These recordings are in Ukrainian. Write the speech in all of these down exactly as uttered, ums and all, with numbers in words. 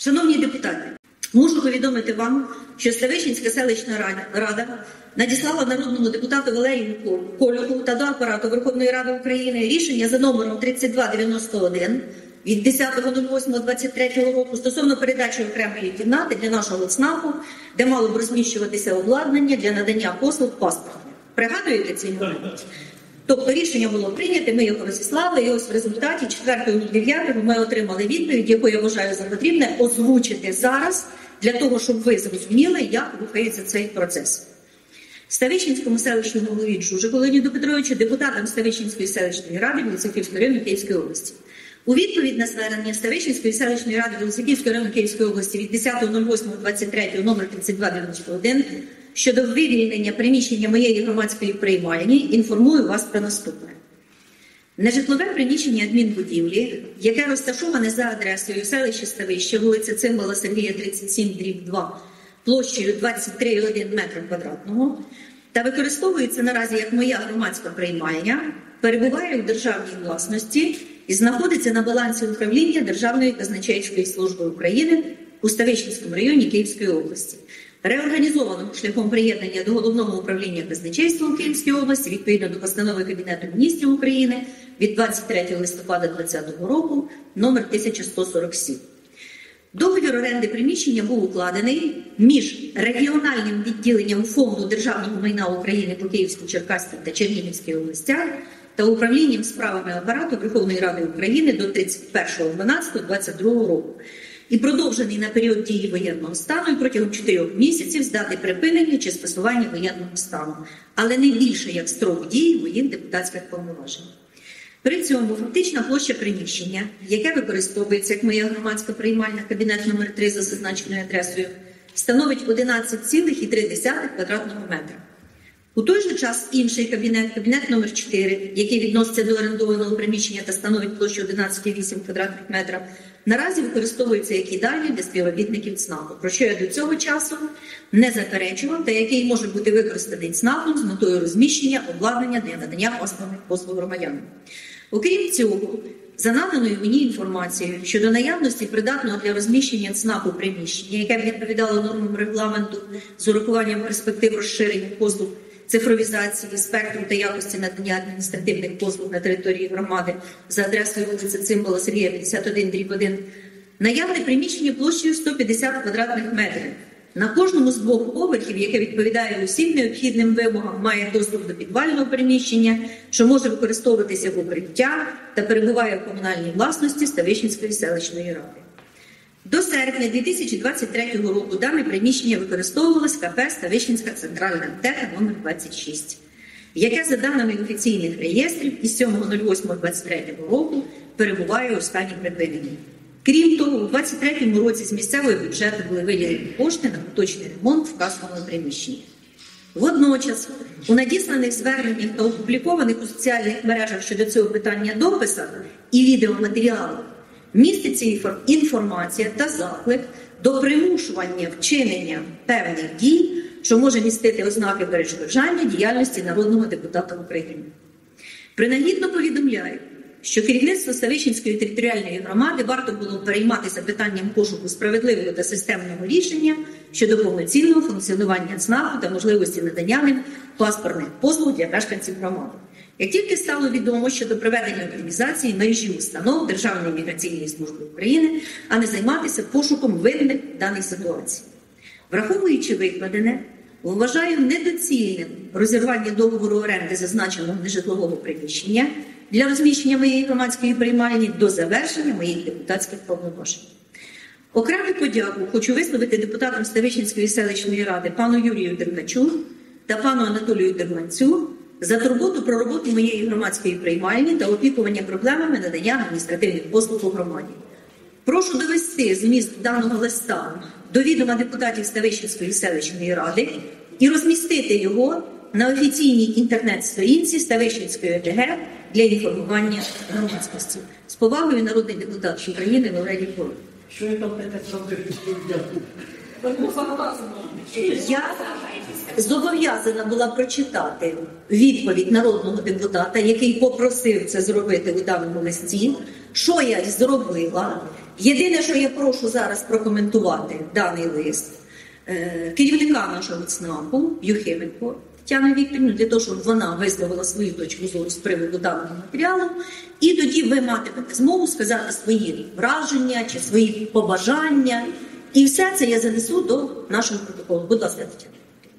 Шановні депутати, можу повідомити вам, що Ставищенська селищна рада надіслала народному депутату Валерію Колюху та до апарату Верховної Ради України рішення за номером тридцять два дев'яносто один від десятого восьмого двадцять третього року стосовно передачі окремої кімнати для нашого ЦНАПу, де мало б розміщуватися обладнання для надання послуг паспорту. Пригадуєте ці момент? Тобто рішення було прийнято, ми його розіслали, і ось в результаті четвертого дев'ятого ми отримали відповідь, яку я вважаю за потрібне озвучити зараз, для того, щоб ви зрозуміли, як рухається цей процес. Ставищенському селищному голові Джужику Леоніду Петровичу, депутатам Ставищенської селищної ради Білоцерківського району Київської області. У відповідь на звернення Ставищенської селищної ради Білоцерківського району Київської області від десятого восьмого двадцять третього номер тридцять два дев'яносто один щодо вивільнення приміщення моєї громадської приймальні, інформую вас про наступне. Нежитлове приміщення адмінбудівлі, яке розташоване за адресою селища Ставище, вулиця Цимбала Сергія, тридцять сім дріб два, площею двадцять три цілих один метра квадратного, та використовується наразі як моя громадська приймальня, перебуває у державній власності і знаходиться на балансі управління Державної казначейської служби України у Ставищенському районі Київської області, реорганізованому шляхом приєднання до Головного управління казначейства у Київській області відповідно до постанови Кабінету міністрів України від двадцять третього листопада двадцятого року номер тисяча сто сорок сім. Договір оренди приміщення був укладений між регіональним відділенням Фонду державного майна України по Київській, Черкаській та Чернігівській областях та управлінням справами апарату Верховної Ради України до тридцять першого дванадцятого двадцять другого року і продовжений на період дії воєнного стану і протягом чотирьох місяців з дати припинення чи скасування воєнного стану, але не більше як строк дії моїх депутатських повноважень. При цьому фактична площа приміщення, яке використовується як моя громадська приймальня, кабінет номер три за зазначеною адресою, становить одинадцять цілих три десятих квадратного метра. У той же час інший кабінет, кабінет номер чотири, який відноситься до орендованого приміщення та становить площу одинадцять цілих вісім квадратних метра, наразі використовується як їдальня для співробітників ЦНАПу, про що я до цього часу не заперечував, та який може бути використаний ЦНАПом з метою розміщення обладнання для надання основних послуг громадянам. Окрім цього, за наданою мені інформацією щодо наявності придатного для розміщення ЦНАПу приміщення, яке б відповідало нормам регламенту з урахуванням перспектив розширення послуг цифровізації, спектру та якості надання адміністративних послуг на території громади за адресою вулиця Цимбала Сергія, п'ятдесят один дріб один, наявне приміщення площею сто п'ятдесят квадратних метрів. На кожному з двох поверхів, яке відповідає усім необхідним вимогам, має доступ до підвального приміщення, що може використовуватися в укриття та перебуває в комунальній власності Ставищенської селищної ради. До серпня дві тисячі двадцять третього року дане приміщення використовувалось КП «Ставищенська центральна аптека номер двадцять шість, яке за даними офіційних реєстрів із сьомого восьмого двадцять третього року перебуває у стані припинення. Крім того, у двадцять третьому році з місцевого бюджету були виділені кошти на поточний ремонт вказаного приміщення. Водночас, у надісланих зверненнях та опублікованих у соціальних мережах щодо цього питання дописах і відеоматеріалах міститься інформація та заклик до примушування вчинення певних дій, що може містити ознаки перешкоджання діяльності народного депутата України. Принагідно повідомляю, що керівництво Ставищенської територіальної громади варто було перейматися питанням пошуку справедливого та системного рішення щодо повноцінного функціонування ЦНАПу та можливості надання ним паспортних послуг для мешканців громади. Як тільки стало відомо щодо проведення оптимізації мережі установ Державної міграційної служби України, а не займатися пошуком винних в даній ситуації. Враховуючи викладене, вважаю недоцільним розірвання договору оренди зазначеного нежитлового приміщення для розміщення моєї громадської приймальні до завершення моїх депутатських повноважень. Окрему подяку хочу висловити депутатам Ставищенської селищної ради пану Юрію Деркачу та пану Анатолію Дерманцю за турботу про роботу моєї громадської приймальні та опікування проблемами надання адміністративних послуг у громаді. Прошу довести зміст даного листа до відома депутатів Ставищенської селищної ради і розмістити його на офіційній інтернет-сторінці Ставищенської ОТГ для інформування громадськості. З повагою, народний депутат України Валерій Колюх. Що я там таке Я зобов'язана була прочитати відповідь народного депутата, який попросив це зробити у даному листі, що я й зробила. Єдине, що я прошу зараз прокоментувати даний лист, е, керівника нашого ЦНАПу Юхименко Тетяни Вікторівни, для того, щоб вона висловила свою точку зору з приводу даного матеріалу, і тоді ви матимете змогу сказати свої враження чи свої побажання, і все це я занесу до нашого протоколу. Будь ласка, Тетяна.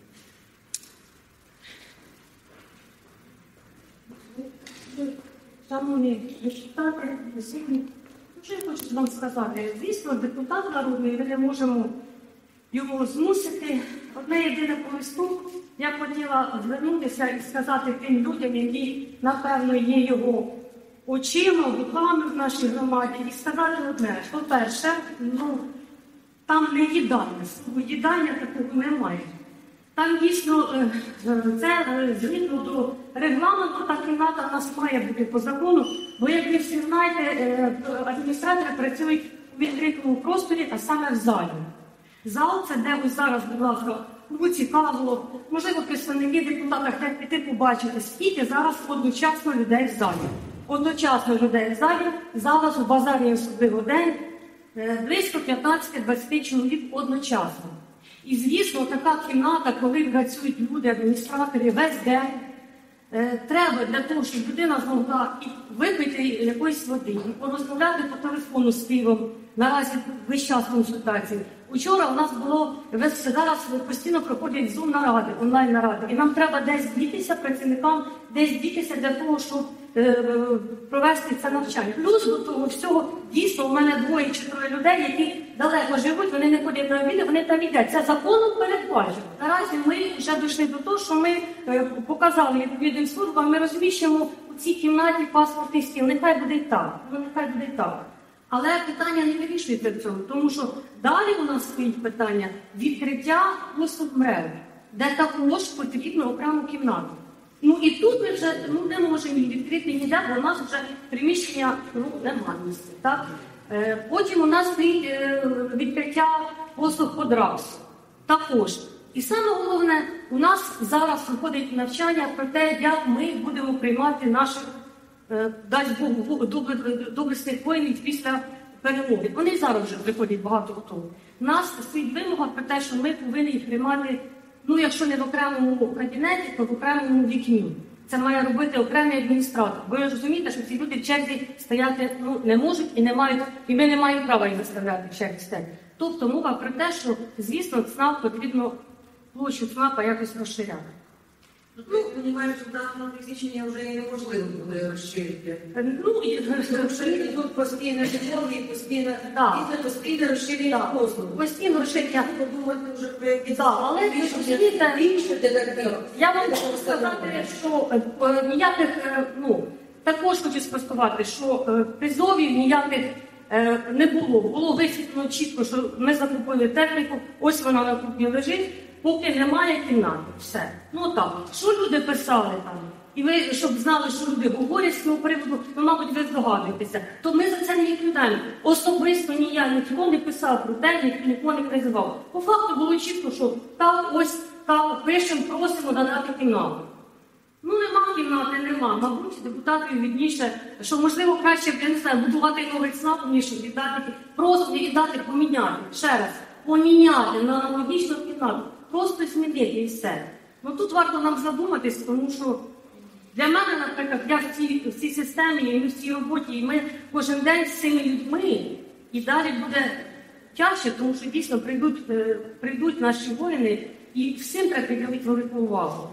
Шановні депутати, присутні, що я хочу вам сказати? Звісно, депутат народний, ми не можемо його змусити. Одне єдине по листу, я хотіла звернутися і сказати тим людям, які, напевно, є його очима, руками в нашій громаді, і сказати одне. По-перше, ну, там не їдання, їдання такого немає. Там дійсно це згідно до регламенту, та кімната в нас має бути по закону, бо, як ви всі знаєте, адміністратори працюють у відкритому просторі, а саме в залі. Зал – це де ви зараз, будь ласка, кому цікаво, можливо, представники депутата хочуть піти побачити, скільки зараз одночасно людей в залі. Одночасно людей в залі, зараз у базарі особливо день, близько п'ятнадцять-двадцять чоловік одночасно. І, звісно, така кімната, коли працюють люди, адміністратори весь день, е, треба для того, щоб людина змогла і випити якоїсь води, і порозмовляти по телефону з співом, наразі весь час консультації. Учора у нас було, зараз постійно проходять зум-наради, онлайн-наради, і нам треба десь дітися працівникам, десь дітися для того, щоб е, провести це навчання. Плюс до того всього, дійсно, у мене двоє чи троє людей, які далеко живуть, вони не ходять на обіди, вони там їдять. Це законом передбачено. Наразі ми вже дійшли до того, що ми е, показали відповідним службам, ми розміщуємо у цій кімнаті паспортний стіл. Нехай буде і так, ну нехай буде і так. Але питання не вирішується в цьому, тому що далі у нас стоїть питання відкриття соцмереж, де також потрібно окрему кімнату. Ну і тут ми вже ну, не можемо її відкрити ніде, бо у нас вже приміщення ну, немає місця. Так? Е, потім у нас стоїть е, відкриття послуг по драксу. Також. І саме головне, у нас зараз проходить навчання про те, як ми будемо приймати наших, е, дасть Бог, доблесних воїнів після перемоги. Вони зараз вже приходять багато готові. У нас стоїть вимога про те, що ми повинні їх приймати, ну, якщо не в окремому кабінеті, то в окремому вікні. Це має робити окремий адміністратор. Бо ви розумієте, що ці люди в черзі стояти ну, не можуть і не мають, і ми не маємо права їх заставляти в черзі стояти. Тобто мова про те, що, звісно, ЦНАП потрібно площу ЦНАПа якось розширяти. Ну, ви розумієте, що даному приміщення вже і неможливо буде розширити. Ну, і... Розширити тут постійно житло і постійно, да. постійно розширення да. послуг. Постійно розширення. Подумати вже про якісь... Да, але ви розумієте, я вам хочу сказати, що е, ніяких, е, ну, також хочу спростувати, що е, призовів ніяких е, не було. Було висвітлено чітко, що ми закупили техніку, ось вона на кухні лежить, поки немає кімнати. Все. Ну так. Що люди писали там? І ви, щоб знали, що люди говорять з цього приводу, ну, мабуть, ви здогадуєтеся. То ми за це не відповідаємо. Особисто ні я, ніхто не писав про те, ніхто не призивав. По факту було чітко, що так, ось, так, пишемо, просимо надати кімнату. Ну, нема кімнати, нема. Мабуть, депутатів відніше, що, можливо, краще, я не знаю, будувати новий ЦНАП, ніж віддати, просто не віддати, поміняти. Ще раз, поміняти на аналогічну кімнату. Просто змінити і все. Ну, тут варто нам задуматись, тому що для мене, наприклад, я в цій, в цій системі, і в цій роботі, і ми кожен день з цими людьми, і далі буде тяжче, тому що дійсно прийдуть, прийдуть наші воїни, і всім треба приділити велику увагу.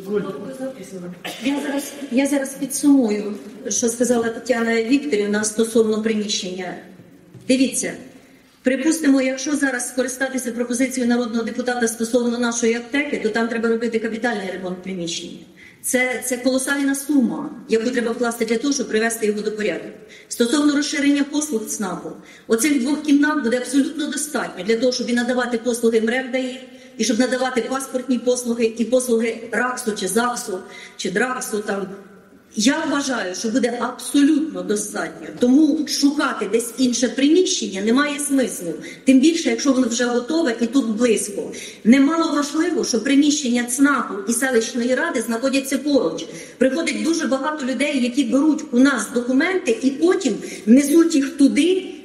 Я зараз, я зараз підсумую, що сказала Тетяна Вікторівна стосовно приміщення. Дивіться, припустимо, якщо зараз скористатися пропозицією народного депутата стосовно нашої аптеки, то там треба робити капітальний ремонт приміщення. Це, це колосальна сума, яку треба вкласти для того, щоб привести його до порядку. Стосовно розширення послуг ЦНАПу, оцих двох кімнат буде абсолютно достатньо для того, щоб і надавати послуги МРЕВДАІ, і щоб надавати паспортні послуги, і послуги РАКСу, чи ЗАГСу, чи ДРАКСу. Там. Я вважаю, що буде абсолютно достатньо. Тому шукати десь інше приміщення немає смислу. Тим більше, якщо воно вже готове і тут близько. Немало важливо, що приміщення ЦНАПу і селищної ради знаходяться поруч. Приходить дуже багато людей, які беруть у нас документи і потім несуть їх туди,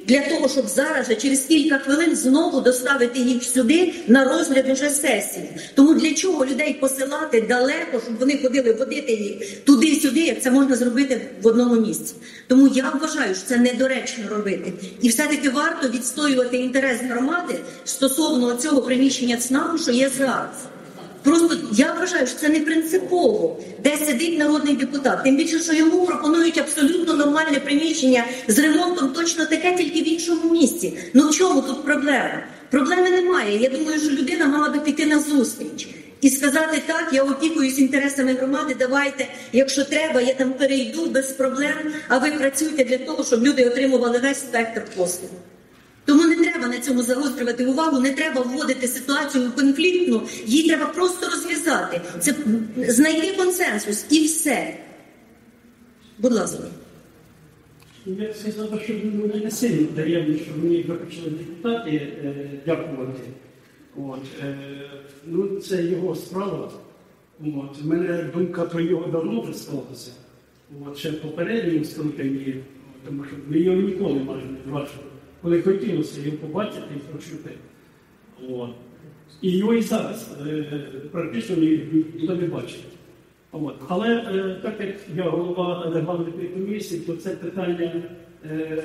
для того, щоб зараз же через кілька хвилин знову доставити їх сюди на розгляд уже сесії. Тому для чого людей посилати далеко, щоб вони ходили водити їх туди-сюди, як це можна зробити в одному місці. Тому я вважаю, що це недоречно робити. І все-таки варто відстоювати інтерес громади стосовно цього приміщення ЦНАПу, що є зараз. Просто я вважаю, що це не принципово, де сидить народний депутат. Тим більше, що йому пропонують абсолютно нормальне приміщення з ремонтом, точно таке, тільки в іншому місці. Ну в чому тут проблема? Проблеми немає. Я думаю, що людина мала би піти на зустріч і сказати: так, я опікуюсь інтересами громади, давайте, якщо треба, я там перейду без проблем, а ви працюйте для того, щоб люди отримували весь спектр послуг. Тому не треба на цьому загострювати увагу, не треба вводити ситуацію конфліктну, її треба просто розв'язати. Це знайти консенсус і все. Будь ласка. Я сказав, що мені не сильно приємно, що мені виключили депутати е, дякувати. От, е, ну, це його справа. От, у мене думка про його давно вже склалася. От, ще попередньому скликанні, тому що ми його ніколи майже не бачили. Коли хотілося його побачити і почути. От. І його і зараз е, практично ніхто не бачить. От. Але е, так як я голова регламентної комісії, то це питання е,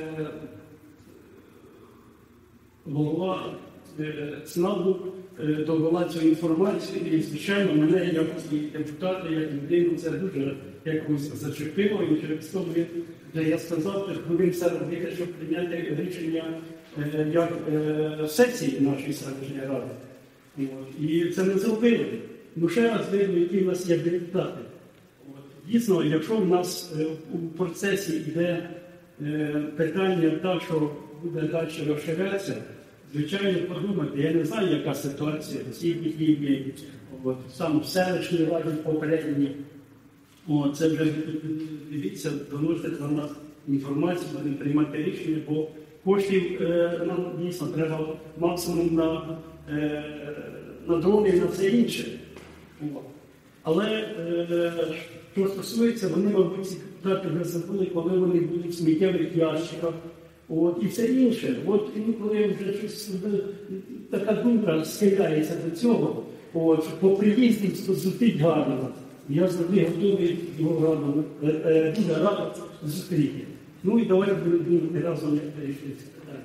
голова е, ЦНАПу е, довела цю інформацію. І, звичайно, мене, як і депутати, як людину, це дуже якось зачепило. І через то ми, де я сказав, що він все робити, щоб прийняти рішення е, як е, сесії нашої селищної ради. От. І це не зробили. Ну, ще раз видно, які в нас є депутати. От. Дійсно, якщо в нас е, у процесі йде е, питання так, що буде далі розширятися, звичайно, подумати, я не знаю, яка ситуація, скільки дій, от, сам в селищній раді попередній. О, це вже, дивіться, доносите на нас інформацію, будемо приймати рішення, бо коштів е, нам дійсно треба максимум на, е, на дрони і на все інше. О. Але е, що стосується, вони, мабуть, ці депутати вже забули, коли вони будуть в сміттєвих ящиках. От, і все інше. От інколи вже щось, така думка схиляється до цього, от, по приїзді зустріть гарно. Я завжди готовий його радо, дуже радо зустріти. Ну і давайте будемо разом вирішити це питання.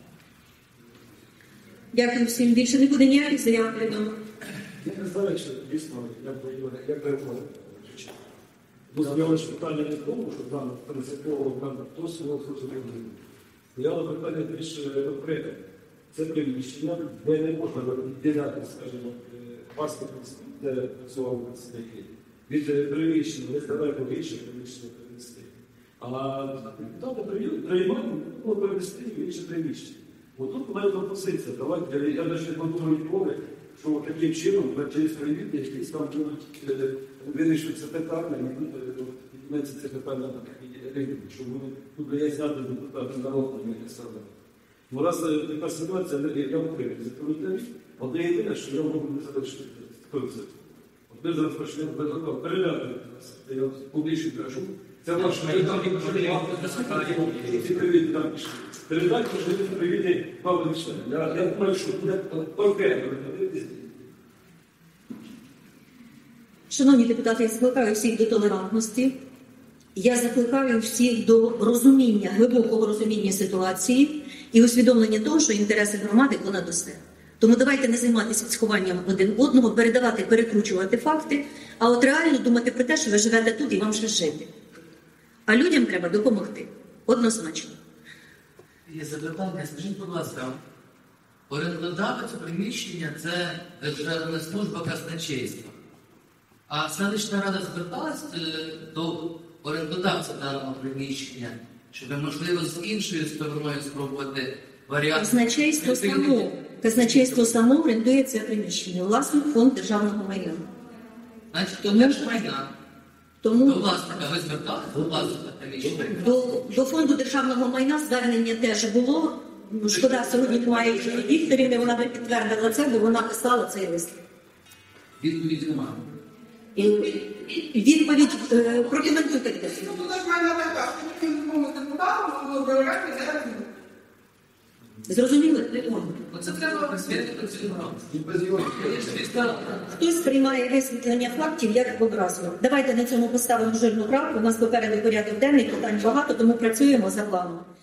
Дякую всім. Більше не буде ніяких заяв повідомлень. Я не знаю, що дійсно, як переходить. Дозволено питання не в тому, що там принципово там хтось його хоче робити. Стояло питання більш конкретне. Це приміщення, де не можна відділяти, скажімо, паспорт, де працював представники. Від приміщення, не складаємо більше приміщення перенести. А депутати приймають, було перенести в інше приміщення. От тут моя пропозиція. Давайте, я навіть не подумаю ніколи, що таким чином, через привітні, якісь там будуть вирішуватися питання, не буде це питання на такій рівні, що вони я зняти депутати народу, не саме. Бо раз така ситуація, я говорю, законодаві, одне єдине, що я можу не залишити концепт. От ми зараз почнемо переглядати нас. Я публічно кажу. Це ваш передачі, ці привіти там пішли. Передачі, що ви привіти Павло Вічневі. Я думаю, що буде конкретно. Шановні депутати, я закликаю всіх до толерантності. Я закликаю всіх до розуміння, глибокого розуміння ситуації і усвідомлення того, що інтереси громади понад усе. Тому давайте не займатися схованням один одного, передавати, перекручувати факти, а от реально думати про те, що ви живете тут і вам ще жити. А людям треба допомогти. Однозначно. Є запитання. Скажіть, будь ласка, орендодавець приміщення – це Державна служба казначейства. А селищна рада зверталась до орендодавця даного приміщення, щоб, можливо, з іншою стороною спробувати варіант? Казначейство само, казначейство само орендує це приміщення. Власний фонд державного майна. Значить, то держмайна. Тому до власника ви зверталися? До власника приміщення? До, до фонду державного майна звернення теж було. Шкода, сьогодні немає Вікторівни, вона би підтвердила це, бо вона писала цей лист. Відповіді немає. І відповідь е, прокоментуйте. Ну, тут ж мене така, що ніхто не депутатом, воно вибирати зараз. Зрозуміли? Оце треба висвітлити цю громаду. І без його Хтось приймає висвітлення фактів як образу. Давайте на цьому поставимо жирну крапку. У нас попереду порядок денний, питань багато, тому працюємо за планом.